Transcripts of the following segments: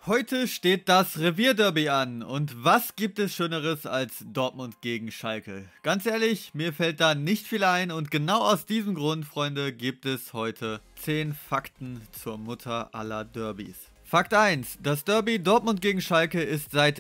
Heute steht das Revierderby an und was gibt es Schöneres als Dortmund gegen Schalke? Ganz ehrlich, mir fällt da nicht viel ein und genau aus diesem Grund, Freunde, gibt es heute 10 Fakten zur Mutter aller Derbys. Fakt 1. Das Derby Dortmund gegen Schalke ist seit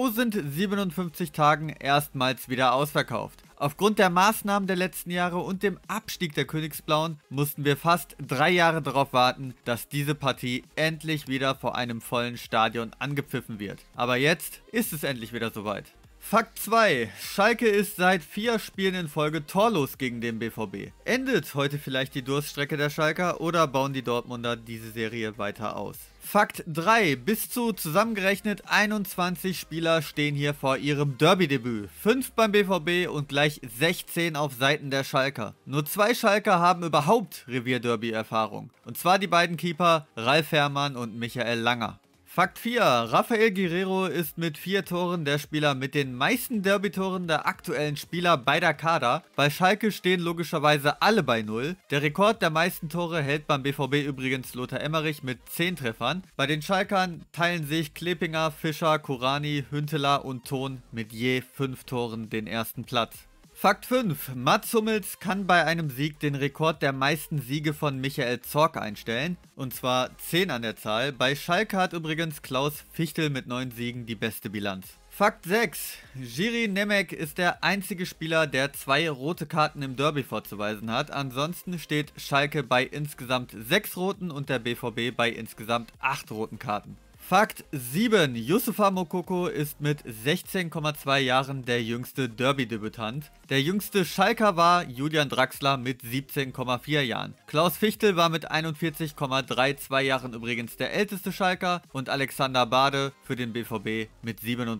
1057 Tagen erstmals wieder ausverkauft. Aufgrund der Maßnahmen der letzten Jahre und dem Abstieg der Königsblauen mussten wir fast 3 Jahre darauf warten, dass diese Partie endlich wieder vor einem vollen Stadion angepfiffen wird. Aber jetzt ist es endlich wieder soweit. Fakt 2. Schalke ist seit 4 Spielen in Folge torlos gegen den BVB. Endet heute vielleicht die Durststrecke der Schalker oder bauen die Dortmunder diese Serie weiter aus? Fakt 3. Bis zu zusammengerechnet 21 Spieler stehen hier vor ihrem Derby-Debüt. 5 beim BVB und gleich 16 auf Seiten der Schalker. Nur 2 Schalker haben überhaupt Revier-Derby-Erfahrung. Und zwar die beiden Keeper Ralf Fährmann und Michael Langer. Fakt 4. Rafael Guerreiro ist mit 4 Toren der Spieler mit den meisten Derby-Toren der aktuellen Spieler beider Kader. Bei Schalke stehen logischerweise alle bei 0. Der Rekord der meisten Tore hält beim BVB übrigens Lothar Emmerich mit 10 Treffern. Bei den Schalkern teilen sich Klepinger, Fischer, Kurani, Hünteler und Thon mit je 5 Toren den ersten Platz. Fakt 5. Mats Hummels kann bei einem Sieg den Rekord der meisten Siege von Michael Zorc einstellen. Und zwar 10 an der Zahl. Bei Schalke hat übrigens Klaus Fichtel mit 9 Siegen die beste Bilanz. Fakt 6. Jiri Nemec ist der einzige Spieler, der 2 rote Karten im Derby vorzuweisen hat. Ansonsten steht Schalke bei insgesamt 6 roten und der BVB bei insgesamt 8 roten Karten. Fakt 7. Youssoufa Moukoko ist mit 16,2 Jahren der jüngste Derby-Debütant. Der jüngste Schalker war Julian Draxler mit 17,4 Jahren. Klaus Fichtel war mit 41,32 Jahren übrigens der älteste Schalker und Alexander Bade für den BVB mit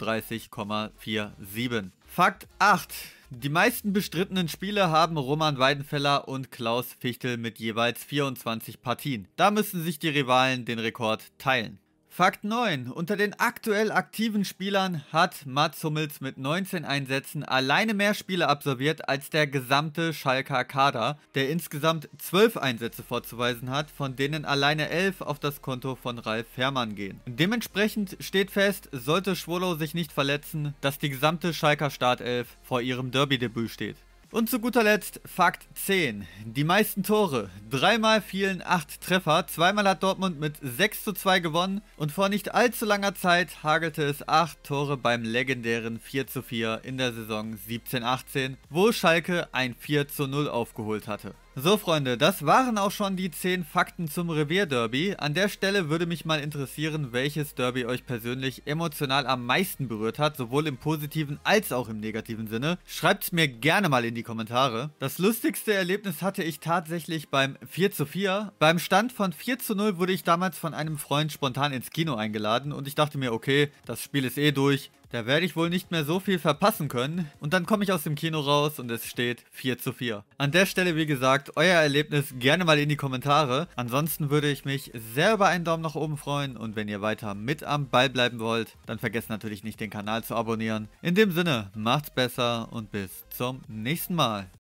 37,47. Fakt 8. Die meisten bestrittenen Spiele haben Roman Weidenfeller und Klaus Fichtel mit jeweils 24 Partien. Da müssen sich die Rivalen den Rekord teilen. Fakt 9. Unter den aktuell aktiven Spielern hat Mats Hummels mit 19 Einsätzen alleine mehr Spiele absolviert als der gesamte Schalker Kader, der insgesamt 12 Einsätze vorzuweisen hat, von denen alleine 11 auf das Konto von Ralf Fährmann gehen. Dementsprechend steht fest, sollte Schwolo sich nicht verletzen, dass die gesamte Schalker Startelf vor ihrem Derby-Debüt steht. Und zu guter Letzt Fakt 10. Die meisten Tore. 3-mal fielen 8 Treffer, 2-mal hat Dortmund mit 6:2 gewonnen und vor nicht allzu langer Zeit hagelte es 8 Tore beim legendären 4:4 in der Saison 17/18, wo Schalke ein 4:0 aufgeholt hatte. So Freunde, das waren auch schon die 10 Fakten zum Revierderby. An der Stelle würde mich mal interessieren, welches Derby euch persönlich emotional am meisten berührt hat, sowohl im positiven als auch im negativen Sinne. Schreibt es mir gerne mal in die Kommentare. Das lustigste Erlebnis hatte ich tatsächlich beim 4:4. Beim Stand von 4:0 wurde ich damals von einem Freund spontan ins Kino eingeladen und ich dachte mir, okay, das Spiel ist eh durch. Da werde ich wohl nicht mehr so viel verpassen können. Und dann komme ich aus dem Kino raus und es steht 4:4. An der Stelle, wie gesagt, euer Erlebnis gerne mal in die Kommentare. Ansonsten würde ich mich sehr über einen Daumen nach oben freuen. Und wenn ihr weiter mit am Ball bleiben wollt, dann vergesst natürlich nicht, den Kanal zu abonnieren. In dem Sinne, macht's besser und bis zum nächsten Mal.